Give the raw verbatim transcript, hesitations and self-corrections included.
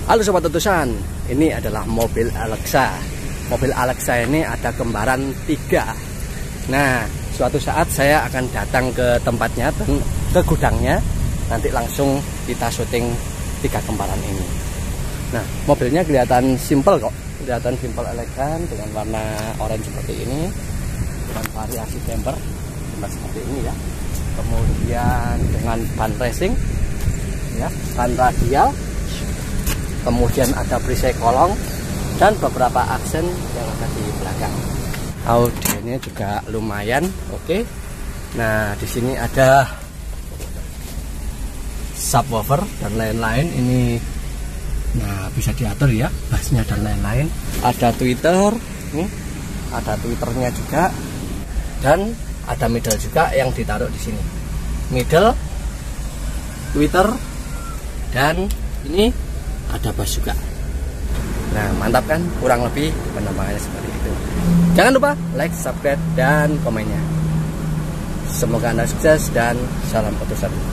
Halo Sobat Utusan, ini adalah mobil Alexa. Mobil Alexa ini ada kembaran tiga. Nah, suatu saat saya akan datang ke tempatnya dan ke gudangnya. Nanti langsung kita syuting tiga kembaran ini. Nah, mobilnya kelihatan simple kok. Kelihatan simple elegan dengan warna oranye seperti ini. Dengan variasi bumper seperti ini ya. Kemudian dengan ban racing ya, ban radial. Kemudian ada perisai kolong dan beberapa aksen yang ada di belakang. Audionya juga lumayan oke. Nah, di sini ada subwoofer dan lain-lain. Ini nah bisa diatur ya, bassnya dan lain-lain. Ada tweeter, nih ada tweeternya juga, dan ada middle juga yang ditaruh di sini. Middle, tweeter, dan ini ada bass juga. Nah, mantap kan? Kurang lebih penampakannya seperti itu. Jangan lupa like, subscribe, dan komennya. Semoga Anda sukses dan salam Utusan.